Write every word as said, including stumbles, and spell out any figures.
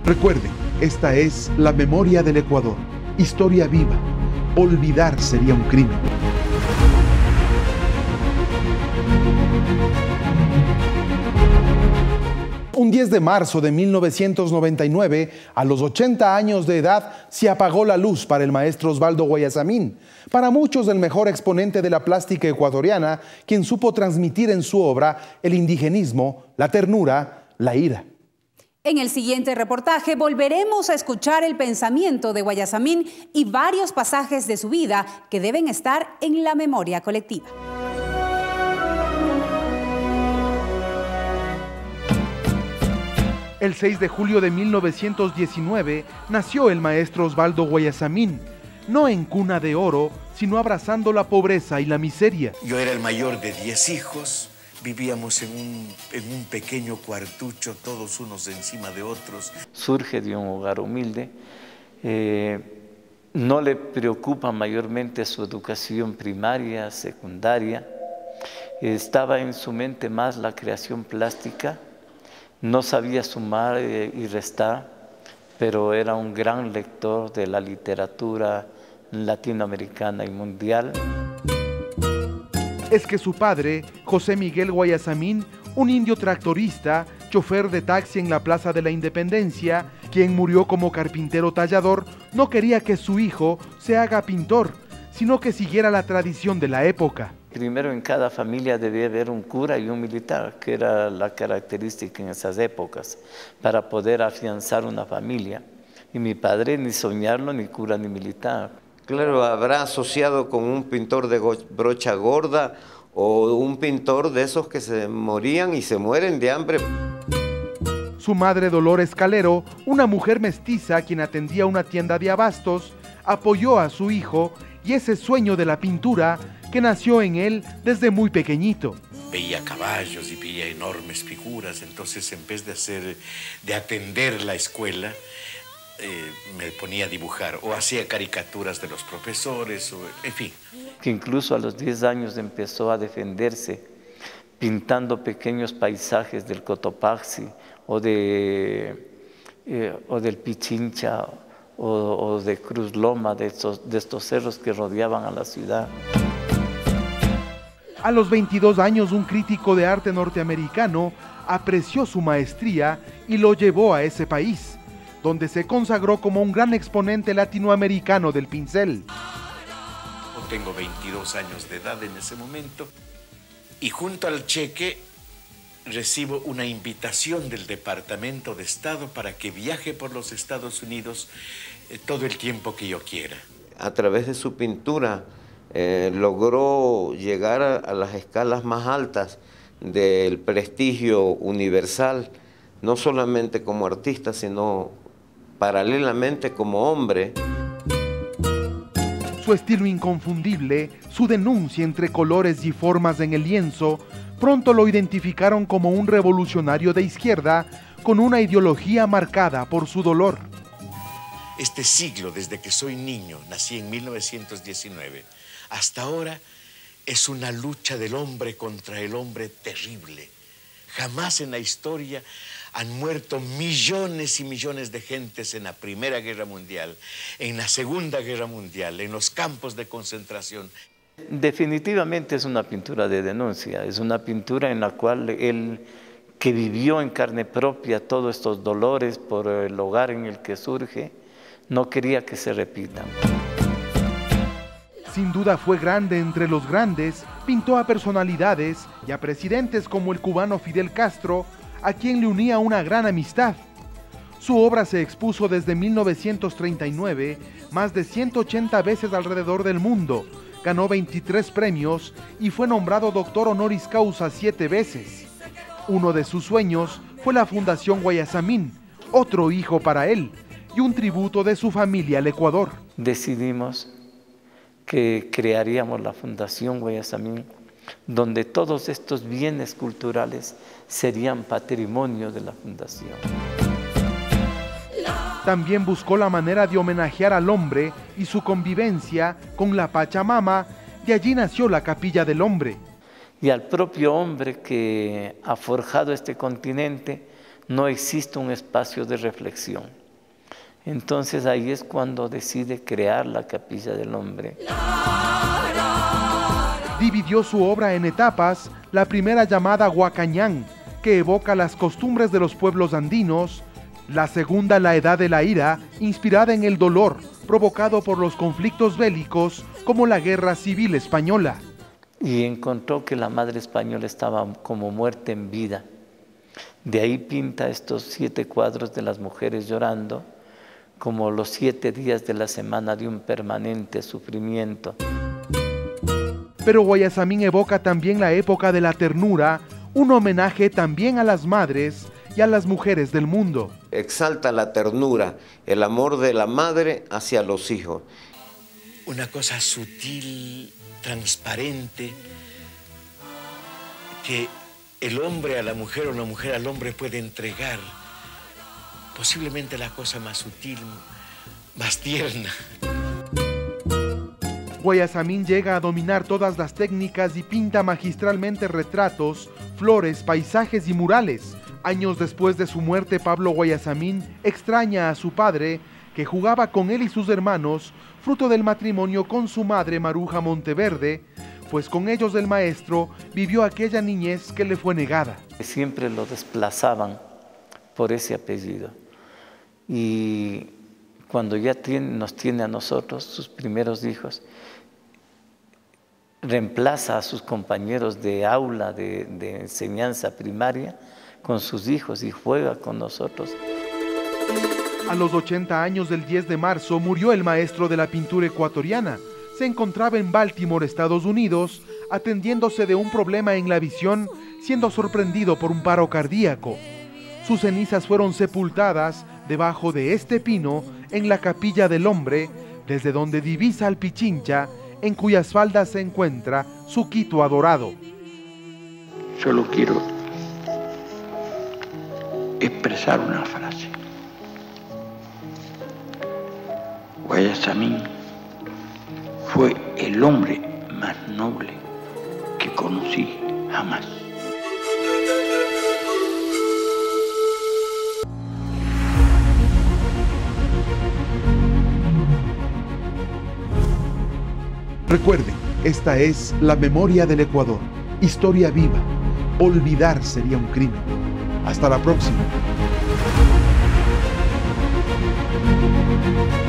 Recuerden, esta es la memoria del Ecuador, historia viva. Olvidar sería un crimen. Un diez de marzo de mil novecientos noventa y nueve, a los ochenta años de edad, se apagó la luz para el maestro Osvaldo Guayasamín, para muchos el mejor exponente de la plástica ecuatoriana, quien supo transmitir en su obra el indigenismo, la ternura, la ira. En el siguiente reportaje volveremos a escuchar el pensamiento de Guayasamín y varios pasajes de su vida que deben estar en la memoria colectiva. El seis de julio de mil novecientos diecinueve nació el maestro Osvaldo Guayasamín, no en cuna de oro, sino abrazando la pobreza y la miseria. Yo era el mayor de diez hijos. Vivíamos en un, en un pequeño cuartucho, todos unos encima de otros. Surge de un hogar humilde, eh, no le preocupa mayormente su educación primaria, secundaria, estaba en su mente más la creación plástica, no sabía sumar eh, y restar, pero era un gran lector de la literatura latinoamericana y mundial. Es que su padre, José Miguel Guayasamín, un indio tractorista, chofer de taxi en la Plaza de la Independencia, quien murió como carpintero tallador, no quería que su hijo se haga pintor, sino que siguiera la tradición de la época. Primero en cada familia debía haber un cura y un militar, que era la característica en esas épocas, para poder afianzar una familia. Y mi padre ni soñarlo, ni cura ni militar. Claro, habrá asociado con un pintor de brocha gorda o un pintor de esos que se morían y se mueren de hambre. Su madre Dolores Calero, una mujer mestiza quien atendía una tienda de abastos, apoyó a su hijo y ese sueño de la pintura que nació en él desde muy pequeñito. Veía caballos y veía enormes figuras, entonces en vez de hacer, de atender la escuela, Eh, me ponía a dibujar o hacía caricaturas de los profesores, o, en fin. Que incluso a los diez años empezó a defenderse pintando pequeños paisajes del Cotopaxi o, de, eh, o del Pichincha o, o de Cruz Loma, de estos, de estos cerros que rodeaban a la ciudad. A los veintidós años, un crítico de arte norteamericano apreció su maestría y lo llevó a ese país, donde se consagró como un gran exponente latinoamericano del pincel. Tengo veintidós años de edad en ese momento y junto al cheque recibo una invitación del Departamento de Estado para que viaje por los Estados Unidos eh, todo el tiempo que yo quiera. A través de su pintura eh, logró llegar a, a las escalas más altas del prestigio universal, no solamente como artista, sino paralelamente como hombre. Su estilo inconfundible, su denuncia entre colores y formas en el lienzo, pronto lo identificaron como un revolucionario de izquierda con una ideología marcada por su dolor. Este siglo, desde que soy niño, nací en mil novecientos diecinueve, hasta ahora es una lucha del hombre contra el hombre terrible. Jamás en la historia han muerto millones y millones de gentes en la Primera Guerra Mundial, en la Segunda Guerra Mundial, en los campos de concentración. Definitivamente es una pintura de denuncia, es una pintura en la cual él, que vivió en carne propia todos estos dolores por el hogar en el que surge, no quería que se repitan. Sin duda fue grande entre los grandes, pintó a personalidades y a presidentes como el cubano Fidel Castro, a quien le unía una gran amistad. Su obra se expuso desde mil novecientos treinta y nueve más de ciento ochenta veces alrededor del mundo, ganó veintitrés premios y fue nombrado doctor honoris causa siete veces. Uno de sus sueños fue la Fundación Guayasamín, otro hijo para él, y un tributo de su familia al Ecuador. Decidimos que crearíamos la Fundación Guayasamín, donde todos estos bienes culturales serían patrimonio de la Fundación. También buscó la manera de homenajear al hombre y su convivencia con la Pachamama, de allí nació la Capilla del Hombre. Y al propio hombre que ha forjado este continente, no existe un espacio de reflexión. Entonces ahí es cuando decide crear la Capilla del Hombre. Dividió su obra en etapas, la primera llamada Huacañán, que evoca las costumbres de los pueblos andinos, la segunda La Edad de la Ira, inspirada en el dolor provocado por los conflictos bélicos como la Guerra Civil Española. Y encontró que la madre española estaba como muerta en vida. De ahí pinta estos siete cuadros de las mujeres llorando, como los siete días de la semana de un permanente sufrimiento. Pero Guayasamín evoca también la época de la ternura, un homenaje también a las madres y a las mujeres del mundo. Exalta la ternura, el amor de la madre hacia los hijos. Una cosa sutil, transparente, que el hombre a la mujer o la mujer al hombre puede entregar. Posiblemente la cosa más sutil, más tierna. Guayasamín llega a dominar todas las técnicas y pinta magistralmente retratos, flores, paisajes y murales. Años después de su muerte, Pablo Guayasamín extraña a su padre, que jugaba con él y sus hermanos, fruto del matrimonio con su madre Maruja Monteverde, pues con ellos el maestro vivió aquella niñez que le fue negada. Siempre lo desplazaban por ese apellido. Y cuando ya tiene, nos tiene a nosotros, sus primeros hijos, reemplaza a sus compañeros de aula, de, de enseñanza primaria, con sus hijos y juega con nosotros. A los ochenta años del diez de marzo murió el maestro de la pintura ecuatoriana. Se encontraba en Baltimore, Estados Unidos, atendiéndose de un problema en la visión, siendo sorprendido por un paro cardíaco. Sus cenizas fueron sepultadas debajo de este pino en la Capilla del Hombre, desde donde divisa al Pichincha, en cuyas faldas se encuentra su Quito adorado. Solo quiero expresar una frase. Guayasamín fue el hombre más noble que conocí jamás. Recuerden, esta es La Memoria del Ecuador, historia viva. Olvidar sería un crimen. Hasta la próxima.